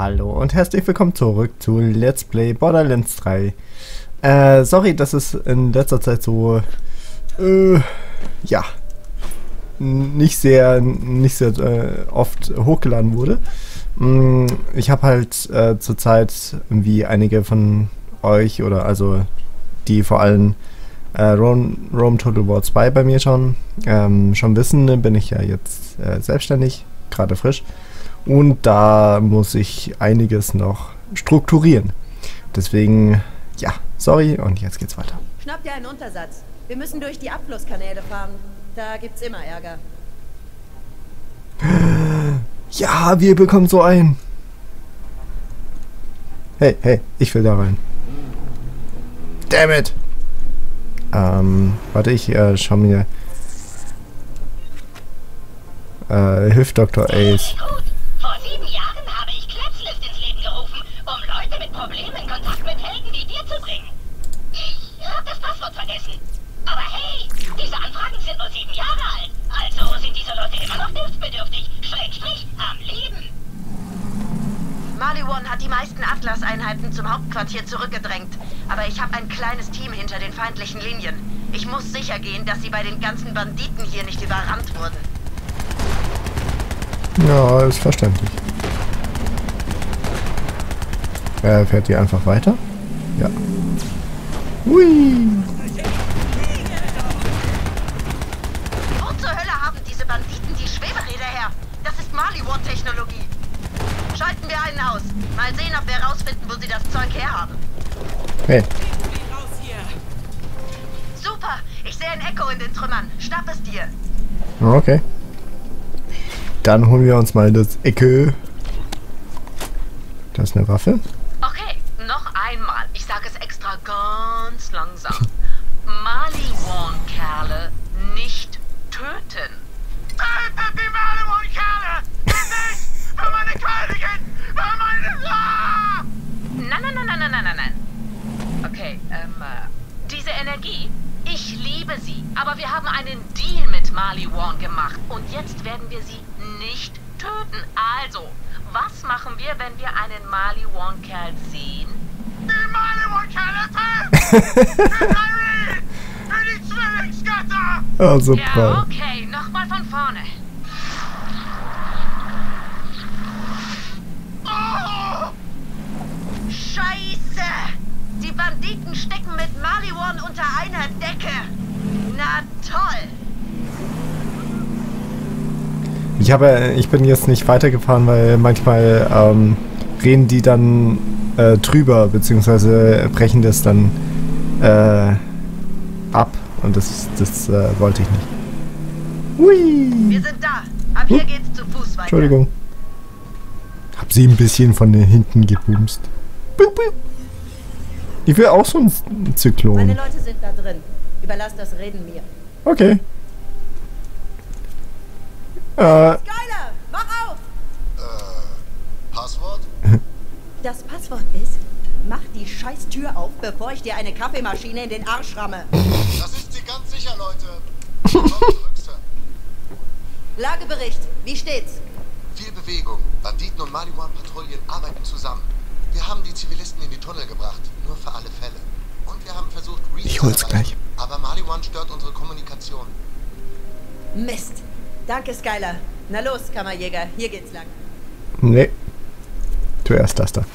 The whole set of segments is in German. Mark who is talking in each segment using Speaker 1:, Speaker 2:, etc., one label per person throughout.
Speaker 1: Hallo und herzlich willkommen zurück zu Let's Play Borderlands 3. Sorry, dass es in letzter Zeit so, ja, nicht sehr oft hochgeladen wurde. Ich habe halt zurzeit irgendwie einige von euch, oder also die vor allem Rome Total War 2 bei mir schon wissen, bin ich ja jetzt selbstständig, gerade frisch. Und da muss ich einiges noch strukturieren. Deswegen, ja, sorry, und jetzt geht's weiter.
Speaker 2: Schnapp dir einen Untersatz. Wir müssen durch die Abflusskanäle fahren. Da gibt's immer Ärger.
Speaker 1: Ja, wir bekommen so ein. Hey, hey, ich will da rein. Damn it! Warte, ich schau mir... hilft Dr. Ace.
Speaker 3: Vor 7 Jahren habe ich Krebslift ins Leben gerufen, um Leute mit Problemen in Kontakt mit Helden wie dir zu bringen. Ich habe das Passwort vergessen. Aber hey, diese Anfragen sind nur 7 Jahre alt. Also sind diese Leute immer noch hilfsbedürftig, Schrägstrich am Leben.
Speaker 2: Maliwan hat die meisten Atlas-Einheiten zum Hauptquartier zurückgedrängt. Aber ich habe ein kleines Team hinter den feindlichen Linien. Ich muss sicher gehen, dass sie bei den ganzen Banditen hier nicht überrannt wurden.
Speaker 1: Ja, ist verständlich. Fährt die einfach weiter? Ja. Hui!
Speaker 2: Wo zur Hölle haben diese Banditen die Schweberäder her? Das ist Maliwan-Technologie. Schalten wir einen aus. Mal sehen, ob wir herausfinden, wo sie das Zeug herhaben.
Speaker 1: Hey.
Speaker 2: Super! Ich sehe ein Echo in den Trümmern. Schnapp es dir.
Speaker 1: Okay. Dann holen wir uns mal das Ecke. Das ist eine Waffe.
Speaker 2: Okay, noch einmal. Ich sage es extra ganz langsam. Maliwan-Kerle nicht töten.
Speaker 3: Tötet die Maliwan-Kerle! Nicht für meine Königin! Für meine...
Speaker 2: Nein. Okay, diese Energie, ich liebe sie. Aber wir haben einen Deal mit Maliwan gemacht. Und jetzt werden wir sie nicht töten. Also, was machen wir, wenn wir einen Maliwan-Kerl sehen?
Speaker 3: Die Maliwan-Kerle töten! Für Irene! Für die Zwillingsgötter!
Speaker 1: Ah, super.
Speaker 2: Ja, okay, nochmal von vorne.
Speaker 3: Oh!
Speaker 2: Scheiße! Die Banditen stecken mit Maliwan unter einer Decke. Na toll!
Speaker 1: Ich bin jetzt nicht weitergefahren, weil manchmal reden die dann drüber, beziehungsweise brechen das dann ab. Und das wollte ich nicht. Hui!
Speaker 2: Wir sind da. Ab hier geht's zu Fuß weiter.
Speaker 1: Entschuldigung. Hab sie ein bisschen von hinten gebumst. Ich will auch so ein Zyklon.
Speaker 2: Meine Leute sind da drin. Überlass das Reden mir.
Speaker 1: Okay.
Speaker 2: Skyler, wach auf!
Speaker 3: Passwort?
Speaker 2: Das Passwort ist, mach die scheiß Tür auf, bevor ich dir eine Kaffeemaschine in den Arsch ramme.
Speaker 3: Das ist sie ganz sicher, Leute. Rückste.
Speaker 2: Lagebericht, wie steht's?
Speaker 3: Viel Bewegung. Banditen und Maliwan-Patrouillen arbeiten zusammen. Wir haben die Zivilisten in die Tunnel gebracht, nur für alle Fälle. Und wir haben versucht, Reese
Speaker 1: Ich hol's gleich.
Speaker 3: Aber Maliwan stört unsere Kommunikation.
Speaker 2: Mist. Danke, Skyler. Na los, Kammerjäger, hier geht's lang.
Speaker 1: Nee. Zuerst das da.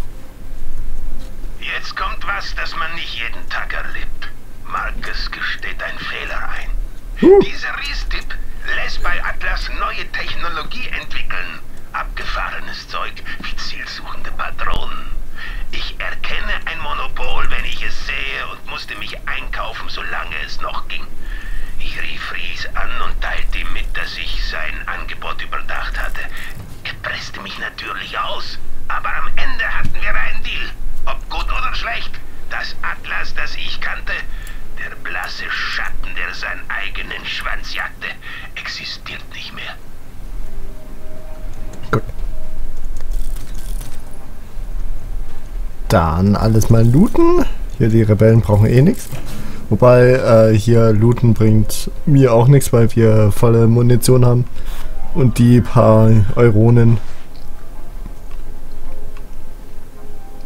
Speaker 4: Jetzt kommt was, das man nicht jeden Tag erlebt. Marcus gesteht einen Fehler ein. Dieser Reese-Tipp lässt bei Atlas neue Technologie entwickeln. Abgefahrenes Zeug wie zielsuchende Patronen. Ich erkenne ein Monopol, wenn ich es sehe, und musste mich einkaufen, solange es noch ging. Ich rief Reese an und teilte ihm mit, dass ich sein Angebot überdacht hatte. Er presste mich natürlich aus, aber am Ende hatten wir einen Deal. Ob gut oder schlecht, das Atlas, das ich kannte, der blasse Schatten, der seinen eigenen Schwanz jagte, existiert nicht mehr.
Speaker 1: Gut. Dann alles mal looten. Hier, die Rebellen brauchen eh nichts. Wobei, hier looten bringt mir auch nichts, weil wir volle Munition haben. Und die paar Euronen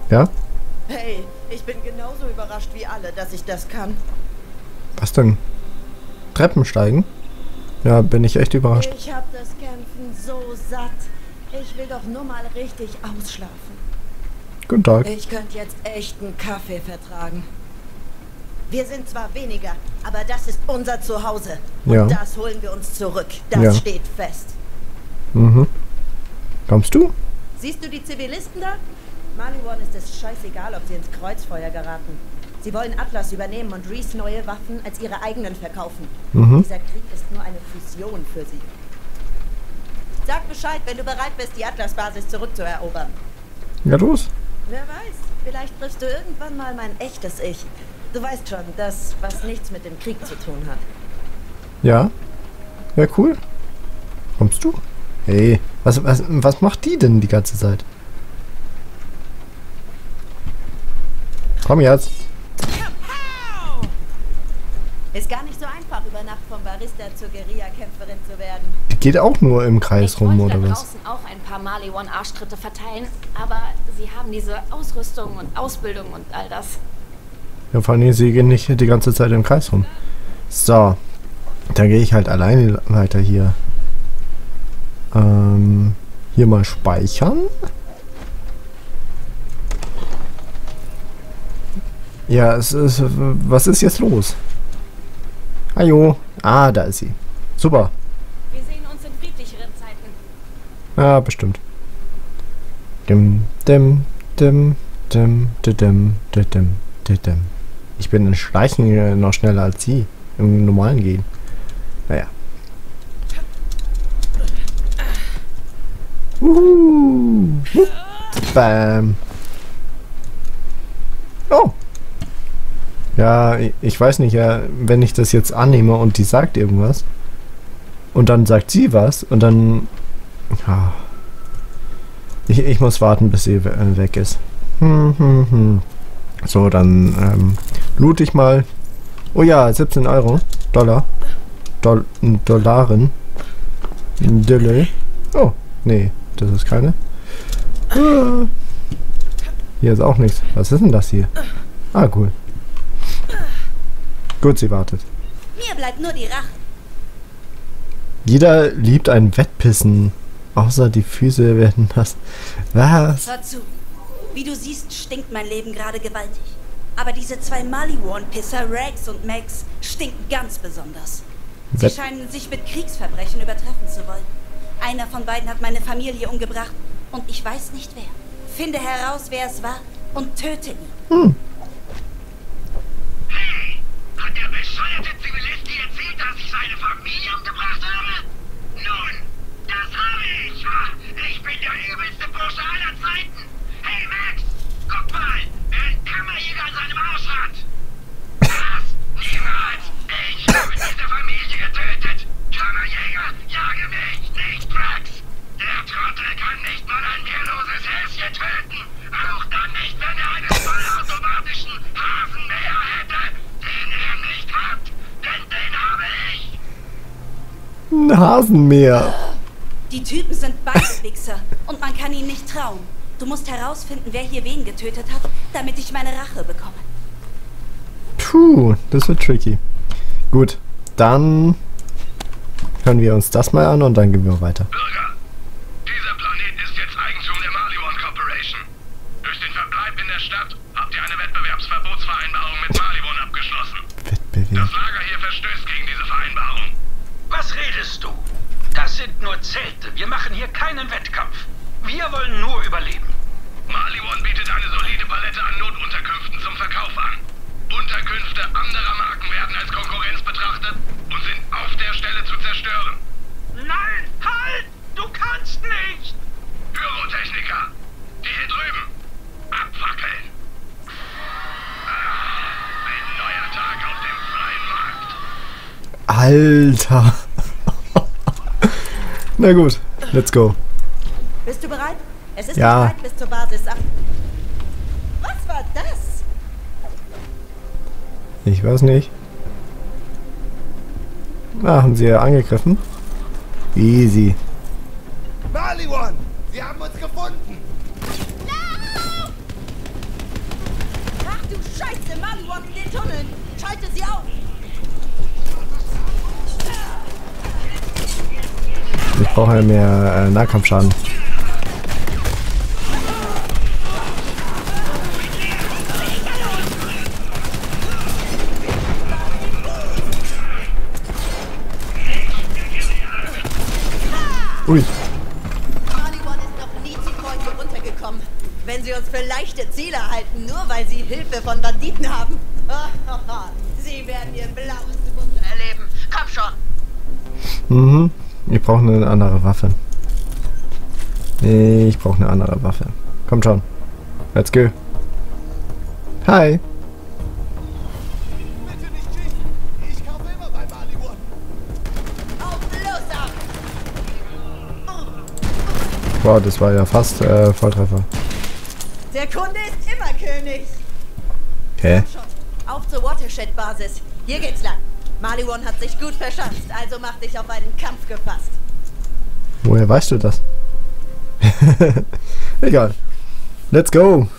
Speaker 1: Ja?
Speaker 5: Hey, ich bin genauso überrascht wie alle, dass ich das kann.
Speaker 1: Was denn? Treppen steigen? Ja, bin ich echt überrascht.
Speaker 5: Ich hab das Kämpfen so satt. Ich will doch nur mal richtig ausschlafen.
Speaker 1: Guten Tag.
Speaker 5: Ich könnte jetzt echt einen Kaffee vertragen. Wir sind zwar weniger, aber das ist unser Zuhause. Und
Speaker 1: Ja.
Speaker 5: das holen wir uns zurück. Das
Speaker 1: Ja.
Speaker 5: steht fest.
Speaker 1: Mhm. Kommst du?
Speaker 5: Siehst du die Zivilisten da? Maliwan ist es scheißegal, ob sie ins Kreuzfeuer geraten. Sie wollen Atlas übernehmen und Reese neue Waffen als ihre eigenen verkaufen.
Speaker 1: Mhm.
Speaker 5: Dieser Krieg ist nur eine Fusion für sie. Sag Bescheid, wenn du bereit bist, die Atlas-Basis zurückzuerobern.
Speaker 1: Ja, los.
Speaker 5: Wer weiß, vielleicht triffst du irgendwann mal mein echtes Ich. Du weißt schon, das, was nichts mit dem Krieg zu tun hat.
Speaker 1: Ja. Ja, cool. Kommst du? Hey, was macht die denn die ganze Zeit? Komm jetzt.
Speaker 5: Ist gar nicht so einfach, über Nacht vom Barista zur Guerilla-Kämpferin zu werden.
Speaker 1: Die geht auch nur im Kreis
Speaker 6: Ich
Speaker 1: rum,
Speaker 6: wollte
Speaker 1: oder
Speaker 6: da
Speaker 1: was?
Speaker 6: draußen auch ein paar Maliwan-Arschtritte verteilen, aber sie haben diese Ausrüstung und Ausbildung und all das.
Speaker 1: Ja, vor allem, sie gehen nicht die ganze Zeit im Kreis rum. So. Dann gehe ich halt alleine weiter hier. Hier mal speichern. Ja, was ist jetzt los? Hallo. Ah, da ist sie. Super.
Speaker 6: Wir sehen uns in friedlicheren Zeiten.
Speaker 1: Ja, bestimmt. Dim, dim, dim, dim, dim, dim, dim, dim. Ich bin in Schleichen noch schneller als sie. Im normalen Gehen. Naja. Bam. Oh. Ja, ich weiß nicht, ja, wenn ich das jetzt annehme und die sagt irgendwas und dann sagt sie was und dann... Ja, ich muss warten, bis sie weg ist. So, dann loot ich mal. Oh ja, 17 Euro. Dollaren. Dille. Oh, nee, das ist keine. Hier ist auch nichts. Was ist denn das hier? Ah, cool. Gut, sie wartet.
Speaker 5: Mir bleibt nur die Rache.
Speaker 1: Jeder liebt ein Wettpissen. Außer die Füße werden nass. Was?
Speaker 7: Hör zu. Wie du siehst, stinkt mein Leben gerade gewaltig. Aber diese zwei Maliwan-Pisser, Rags und Max, stinken ganz besonders. Sie scheinen sich mit Kriegsverbrechen übertreffen zu wollen. Einer von beiden hat meine Familie umgebracht und ich weiß nicht wer. Finde heraus, wer es war und töte ihn.
Speaker 4: Hey, hat der bescheuerte Zivilist dir erzählt, dass ich seine Familie umgebracht habe? Nun, das habe ich. Ich bin der übelste Bursche aller Zeiten. Hey Max, guck mal, wer einen Kammerjäger an seinem Arsch hat. Was? Niemals. Ich habe diese Familie getötet. Kammerjäger, jage mich, nicht Drax. Der Trottel kann nicht mal ein wehrloses Häschen töten. Auch dann nicht, wenn er einen vollautomatischen Hasenmäher hätte, den er nicht hat. Denn den habe ich.
Speaker 1: Ein Hasenmäher.
Speaker 7: Die Typen sind beide Wichser und man kann ihnen nicht trauen. Du musst herausfinden, wer hier wen getötet hat, damit ich meine Rache bekomme.
Speaker 1: Puh, das wird tricky. Gut, dann hören wir uns das mal an und dann gehen wir weiter.
Speaker 4: Bürger, dieser Planet ist jetzt Eigentum der Maliwan Corporation. Durch den Verbleib in der Stadt habt ihr eine Wettbewerbsverbotsvereinbarung mit Maliwan abgeschlossen.
Speaker 1: Wettbewerb.
Speaker 4: Das Lager hier verstößt gegen diese Vereinbarung.
Speaker 8: Was redest du? Das sind nur Zelte. Wir machen hier keinen Wettkampf. Wir wollen nur überleben.
Speaker 4: Maliwan bietet eine solide Palette an Notunterkünften zum Verkauf an. Unterkünfte anderer Marken werden als Konkurrenz betrachtet und sind auf der Stelle zu zerstören.
Speaker 8: Nein, halt! Du kannst nicht!
Speaker 4: Pyrotechniker, die hier drüben. Abfackeln. Ein neuer Tag auf dem freien Markt.
Speaker 1: Alter. Na gut, let's go.
Speaker 5: Bist du bereit? Es ist
Speaker 1: Ja.
Speaker 5: bereit bis zur Basis ab. Was war das?
Speaker 1: Ich weiß nicht. Ah, haben sie ja angegriffen? Easy.
Speaker 9: Maliwan, Sie haben uns gefunden.
Speaker 5: Mali-One in den Tunneln. Schalte sie auf.
Speaker 1: Ich brauche ja mehr Nahkampfschaden. Ui.
Speaker 5: Mali-One ist noch nie zuvor hier runtergekommen. Wenn sie uns für leichte Ziele halten, nur weil sie Hilfe von Banditen haben. Sie werden ihr blaues Wunder erleben. Komm schon.
Speaker 1: Mhm. Ich brauche eine andere Waffe. Ich brauche eine andere Waffe. Kommt schon. Let's go. Hi. Wow, das war ja fast Volltreffer.
Speaker 5: Der Kunde ist immer König.
Speaker 1: Hä?
Speaker 5: Auf zur Watershed-Basis. Hier geht's lang. Mali-One hat sich gut verschanzt, also mach dich auf einen Kampf gefasst.
Speaker 1: Woher weißt du das? Egal. Let's go.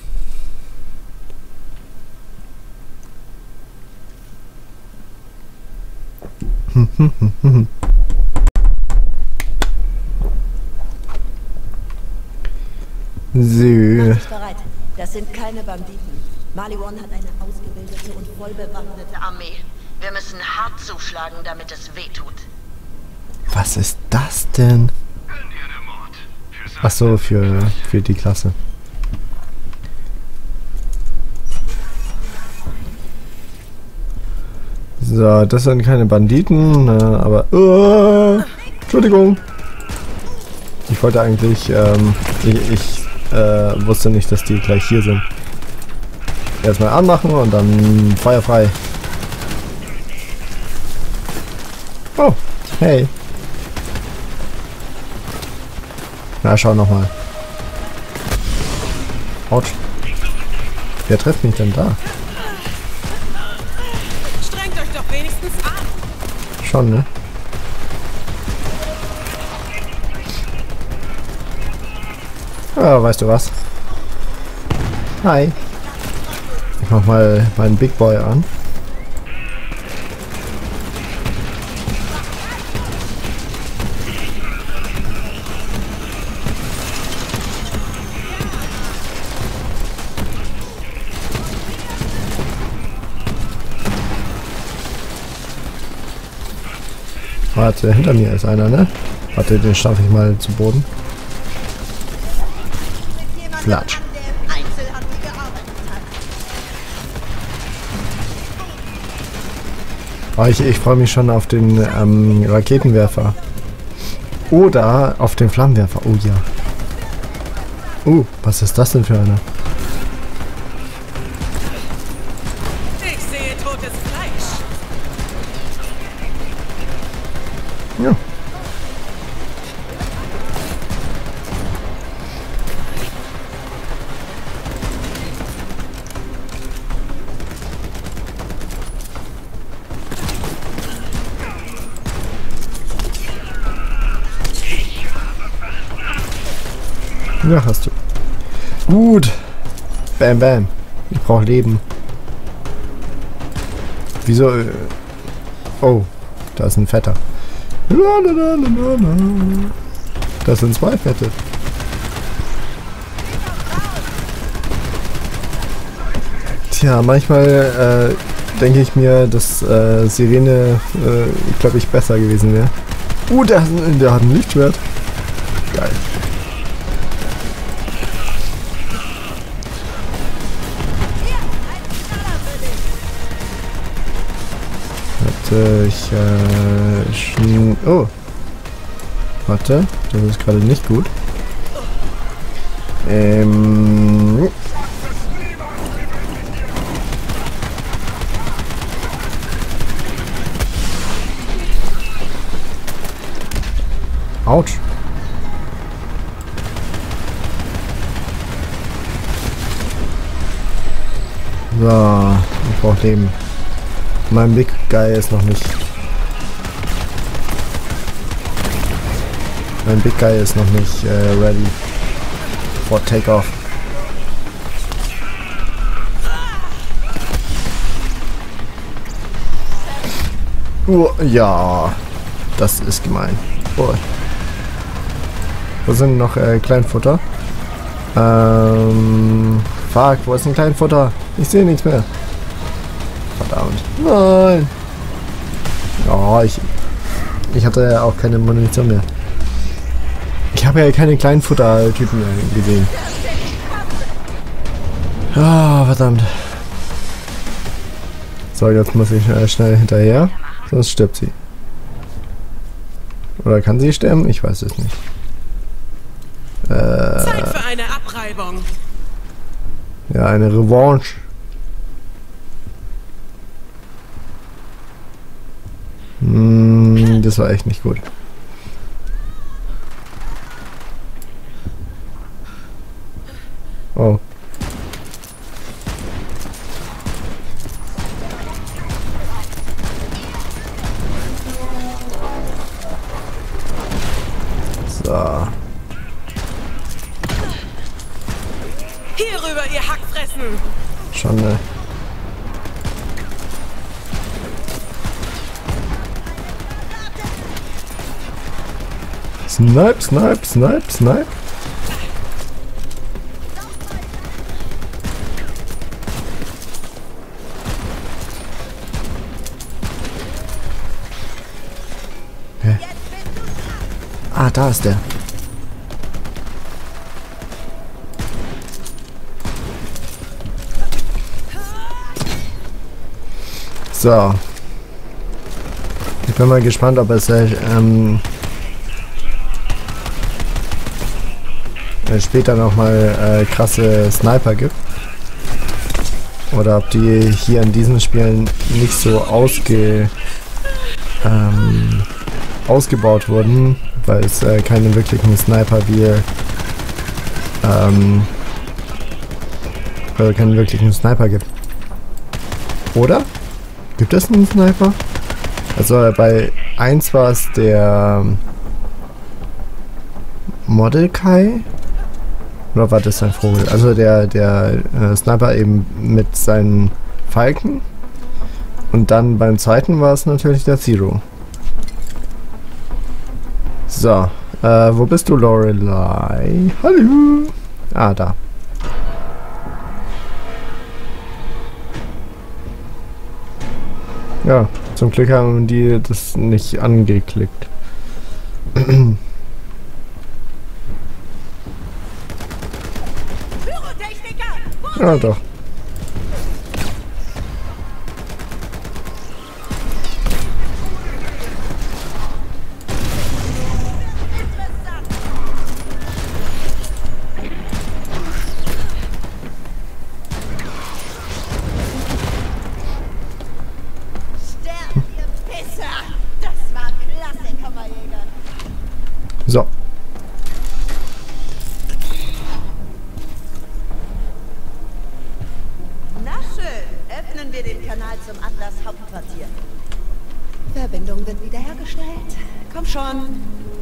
Speaker 1: So.
Speaker 5: Mach dich bereit. Das sind keine Banditen. Mali-One hat eine ausgebildete und voll bewaffnete Armee. Wir müssen hart zuschlagen, damit es wehtut.
Speaker 1: Was ist das denn? Ach so, für die Klasse. So, das sind keine Banditen, aber... Entschuldigung. Ich wollte eigentlich... Ich wusste nicht, dass die gleich hier sind. Erstmal anmachen und dann feuerfrei. Oh, hey. Na, schau nochmal. Autsch. Wer trifft mich denn da?
Speaker 5: Strengt euch doch wenigstens an.
Speaker 1: Schon, ne? Ja, weißt du was? Hi. Ich mach mal meinen Big Boy an. Warte, hinter mir ist einer, ne? Warte, den stampfe ich mal zu Boden. Flatsch. Oh, ich freue mich schon auf den Raketenwerfer. Oder auf den Flammenwerfer. Oh ja. Was ist das denn für einer?
Speaker 5: Ich sehe totes Fleisch.
Speaker 1: Ja. Ja, hast du. Gut. Bam, bam. Ich brauche Leben. Wieso? Oh, da ist ein Fetter. Das sind zwei Fette. Tja, manchmal denke ich mir, dass Sirene, glaube ich, besser gewesen wäre. Der hat ein Lichtschwert. Geil. Oh. Warte, das ist gerade nicht gut. Autsch. So, ich brauche Leben. Mein Big Guy ist noch nicht. Mein Big Guy ist noch nicht ready for takeoff. Ja, das ist gemein. Oh. Wo sind noch Kleinfutter? Fuck, wo ist ein Kleinfutter? Ich sehe nichts mehr. Verdammt. Nein. Ja, ich hatte ja auch keine Munition mehr. Ich habe ja keine Kleinfutter-Typen mehr gesehen. Ah, verdammt. So, jetzt muss ich schnell hinterher, sonst stirbt sie. Oder kann sie sterben? Ich weiß es nicht.
Speaker 9: Zeit für eine Abreibung.
Speaker 1: Ja, eine Revanche. Das war echt nicht gut. Oh. So.
Speaker 9: Hier rüber, ihr Hackfressen!
Speaker 1: Schande. Snipe, snipe, snipe, snipe. Hä? Ah, da ist der. So. Ich bin mal gespannt, ob es später nochmal krasse Sniper gibt. Oder ob die hier in diesen Spielen nicht so ausgebaut wurden, weil es keine wirklichen Sniper wie keinen wirklichen Sniper gibt. Oder? Gibt es einen Sniper? Also bei 1 war es der Mordecai. Oder war das ein Vogel? Also der Sniper eben mit seinen Falken. Und dann beim zweiten war es natürlich der Zero. So, wo bist du, Lorelei? Hallo! Ah, da. Ja, zum Glück haben die das nicht angeklickt. Ja, doch. So.
Speaker 5: Na schön, öffnen wir den Kanal zum Atlas Hauptquartier. Verbindung wird wiederhergestellt. Komm schon.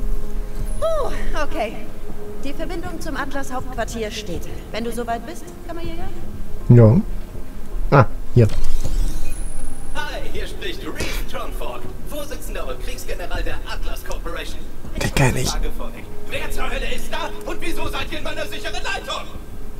Speaker 5: Okay. Die Verbindung zum Atlas Hauptquartier steht. Wenn du soweit bist, Kammerjäger?
Speaker 1: Ja. Ah, hier.
Speaker 10: Hi, hier spricht Reese Tronford, Vorsitzender und Kriegsgeneral der Atlas Corporation.
Speaker 1: Den kenn ich.
Speaker 10: Wer zur Hölle ist da und wieso seid ihr in meiner sicheren Leitung?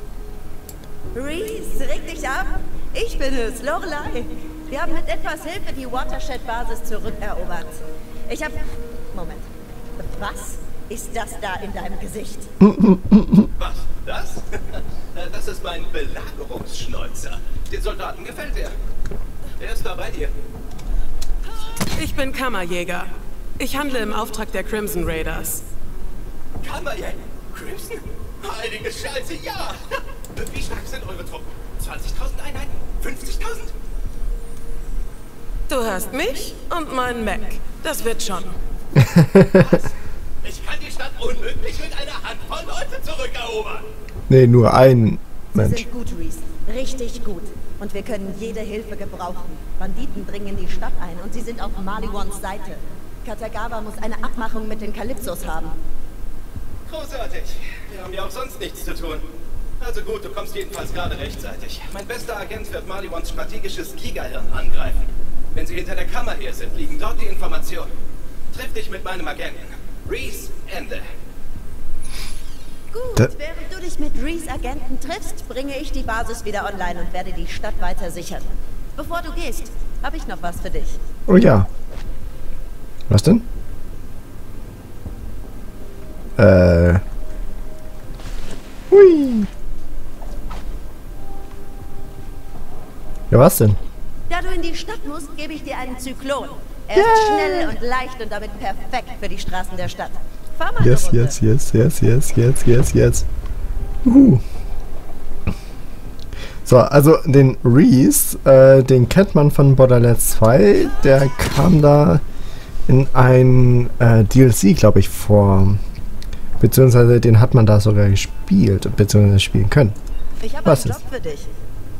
Speaker 5: Reese, reg dich ab. Ich bin es, Lorelei. Wir haben mit etwas Hilfe die Watershed-Basis zurückerobert. Ich hab... Moment. Was ist das da in deinem Gesicht?
Speaker 10: Was? Das? Das ist mein Belagerungsschnäuzer. Den Soldaten gefällt er. Er ist da bei dir.
Speaker 9: Ich bin Kammerjäger. Ich handle im Auftrag der Crimson Raiders.
Speaker 10: Kammerjäger? Crimson? Heilige Scheiße, ja! Wie stark sind eure Truppen? 20.000 Einheiten? 50.000?
Speaker 9: Du hörst mich und meinen Mac. Das wird schon.
Speaker 10: Was? Ich kann die Stadt unmöglich mit einer Handvoll Leute zurückerobern.
Speaker 1: Nee, nur ein Mensch.
Speaker 5: Sie sind gut, Reese. Richtig gut. Und wir können jede Hilfe gebrauchen. Banditen dringen in die Stadt ein und sie sind auf Maliwans Seite. Katagawa muss eine Abmachung mit den Kalypsos haben.
Speaker 10: Großartig. Wir haben ja auch sonst nichts zu tun. Also gut, du kommst jedenfalls gerade rechtzeitig. Mein bester Agent wird Maliwans strategisches Giga-Hirn angreifen. Wenn sie hinter der Kammer hier sind, liegen dort die Informationen. Triff dich mit meinem Agenten. Reese, Ende.
Speaker 5: Gut, während du dich mit Reese Agenten triffst, bringe ich die Basis wieder online und werde die Stadt weiter sichern. Bevor du gehst, habe ich noch was für dich.
Speaker 1: Oh ja. Was denn? Hui. Ja, was denn?
Speaker 5: Da du in die Stadt musst, gebe ich dir einen Zyklon. Er ist schnell und leicht und damit perfekt für die Straßen der Stadt. Fahr mal
Speaker 1: Yes,
Speaker 5: eine
Speaker 1: yes,
Speaker 5: Runde.
Speaker 1: yes. So, also den Reese, den kennt man von Borderlands 2. Der kam da in ein DLC, glaube ich, vor. Beziehungsweise den hat man da sogar gespielt, beziehungsweise spielen können.
Speaker 5: Ich habe einen Job für dich.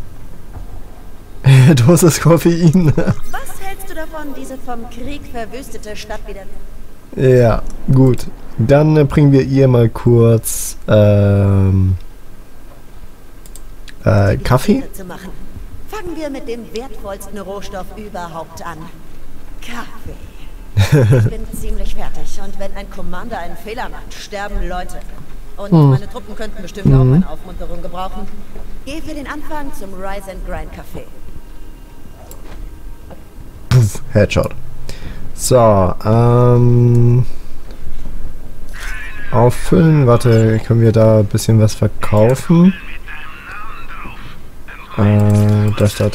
Speaker 1: Dosis Koffein.
Speaker 5: Was hältst du davon, diese vom Krieg verwüstete Stadt wieder...
Speaker 1: Ja, gut. Dann bringen wir ihr mal kurz Kaffee.
Speaker 5: Zu machen. Fangen wir mit dem wertvollsten Rohstoff überhaupt an. Kaffee. Ich bin ziemlich fertig und wenn ein Commander einen Fehler macht, sterben Leute. Und meine Truppen könnten bestimmt auch eine Aufmunterung gebrauchen. Geh für den Anfang zum Rise and Grind Café.
Speaker 1: Puff, Headshot. So, auffüllen. Warte, können wir da ein bisschen was verkaufen? Das da.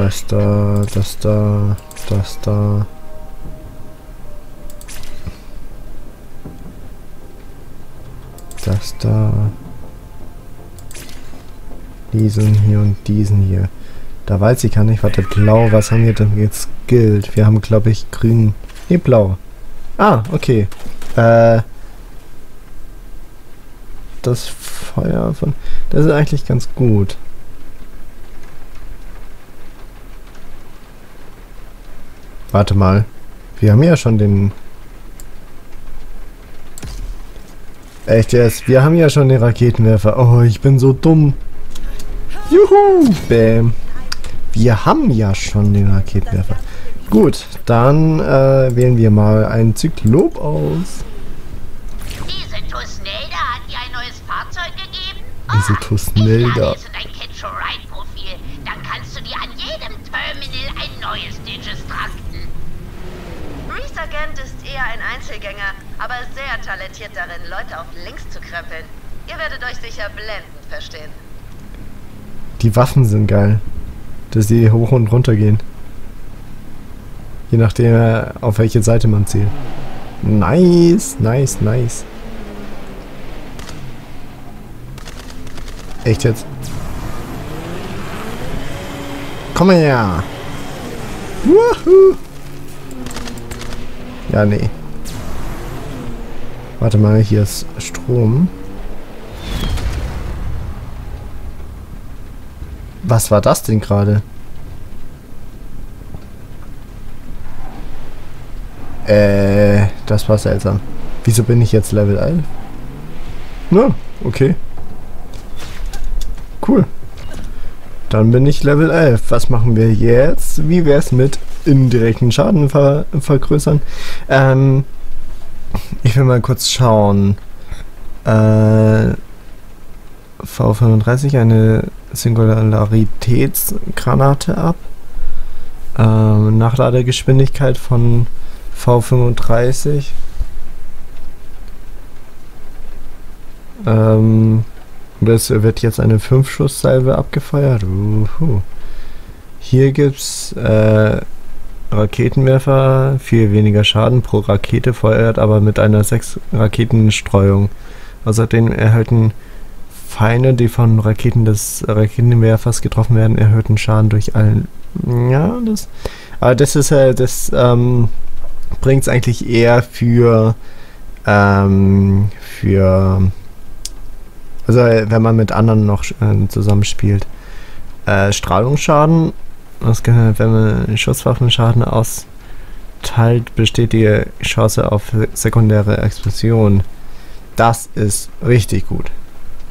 Speaker 1: Das da. Diesen hier und diesen hier. Da weiß ich gar nicht, warte, blau, was haben wir denn jetzt gilt? Wir haben, glaube ich, grün. Nee, blau. Ah, okay. Das Feuer von... Das ist eigentlich ganz gut. Warte mal. Wir haben ja schon den... Echt jetzt? Wir haben ja schon den Raketenwerfer. Oh, ich bin so dumm. Juhu! Bäm. Wir haben ja schon den Raketenwerfer. Gut, dann wählen wir mal einen Zyklop aus.
Speaker 3: Diese Tusnelda hat dir ein neues Fahrzeug gegeben?
Speaker 1: Diese Tusnelda.
Speaker 3: Ich lade dein Catch-a-Ride-Profil. Dann kannst du dir an jedem Terminal ein neues Digis trakten.
Speaker 5: Reese Agent ist eher ein Einzelgänger, aber sehr talentiert darin, Leute auf links zu krempeln. Ihr werdet euch sicher blendend verstehen.
Speaker 1: Die Waffen sind geil. Dass die hoch und runter gehen. Je nachdem, auf welche Seite man zielt. Nice. Echt jetzt? Komm her! Woohoo! Ja, nee. Warte mal, hier ist Strom. Was war das denn gerade? Das war seltsam. Wieso bin ich jetzt Level 11? Na, okay. Cool. Dann bin ich Level 11. Was machen wir jetzt? Wie wäre es mit indirekten Schaden vergrößern? Ich will mal kurz schauen. V35, eine Singularitätsgranate ab. Nachladegeschwindigkeit von V35. Das wird jetzt eine 5-Schuss-Salve abgefeuert. Hier gibt's Raketenwerfer, viel weniger Schaden pro Rakete, feuert aber mit einer 6-Raketenstreuung. Außerdem erhalten Feinde, die von Raketen des Raketenwerfers getroffen werden, erhöhten Schaden durch allen. Ja, das ist bringt es eigentlich eher für also wenn man mit anderen noch zusammenspielt. Strahlungsschaden, wenn man Schusswaffenschaden austeilt, besteht die Chance auf sekundäre Explosion. Das ist richtig gut.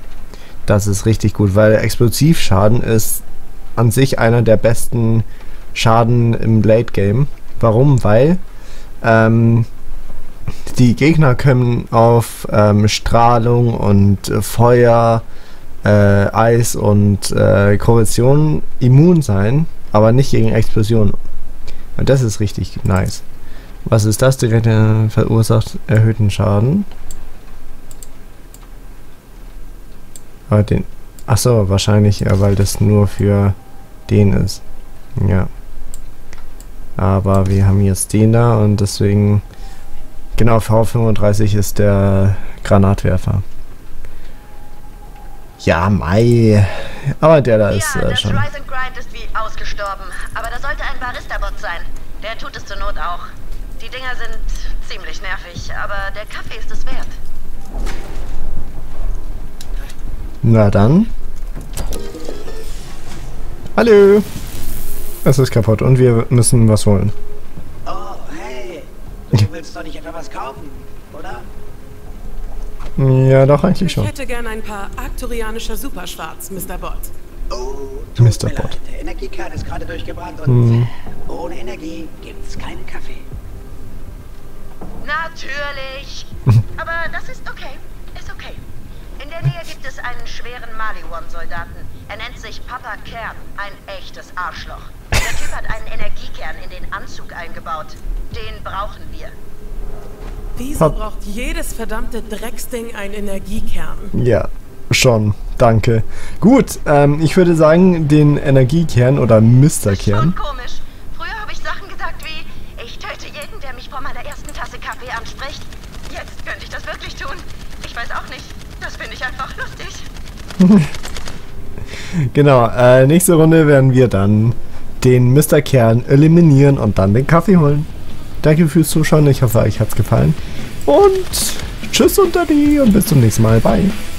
Speaker 1: Das ist richtig gut, weil Explosivschaden ist an sich einer der besten Schaden im Late Game. Warum? Weil die Gegner können auf Strahlung und Feuer, Eis und Korrosion immun sein, aber nicht gegen Explosionen. Und das ist richtig nice. Was ist das? Die Geräte verursacht erhöhten Schaden. Aber den... Achso, wahrscheinlich, weil das nur für den ist. Ja. Aber wir haben jetzt den da und deswegen... Genau, V35 ist der Granatwerfer. Ja, Mai. Aber der da ist
Speaker 2: das
Speaker 1: schon...
Speaker 2: Rise and Grind ist wie ausgestorben. Aber da sollte ein Barista-Bot sein. Der tut es zur Not auch. Die Dinger sind ziemlich nervig, aber der Kaffee ist es wert.
Speaker 1: Na dann. Hallo. Es ist kaputt und wir müssen was holen.
Speaker 11: Oh, hey. Du willst doch nicht etwa was kaufen, oder?
Speaker 1: Ja, doch, eigentlich schon.
Speaker 9: Ich hätte gern ein paar arcturianischer Superschwarz, Mr. Bot.
Speaker 11: Oh,
Speaker 1: Mr. Bot.
Speaker 11: Der Energiekern ist gerade durchgebrannt und ohne Energie gibt's keinen Kaffee.
Speaker 2: Natürlich. Aber das ist okay. Ist okay. In der Nähe gibt es einen schweren Maliwan-Soldaten. Er nennt sich Papa Kern. Ein echtes Arschloch. Der Typ hat einen Energiekern in den Anzug eingebaut. Den brauchen wir.
Speaker 9: Wieso braucht jedes verdammte Drecksding einen Energiekern?
Speaker 1: Ja, schon. Danke. Gut, ich würde sagen, den Energiekern oder Mr. Kern.
Speaker 2: Schon komisch. Früher habe ich Sachen gesagt wie, ich töte jeden, der mich vor meiner ersten Tasse Kaffee anspricht. Jetzt könnte ich das wirklich tun. Ich weiß auch nicht. Das finde ich einfach lustig.
Speaker 1: Genau, nächste Runde werden wir dann den Mr. Kern eliminieren und dann den Kaffee holen. Danke fürs Zuschauen, ich hoffe, euch hat's gefallen. Und tschüss und Adi und bis zum nächsten Mal. Bye.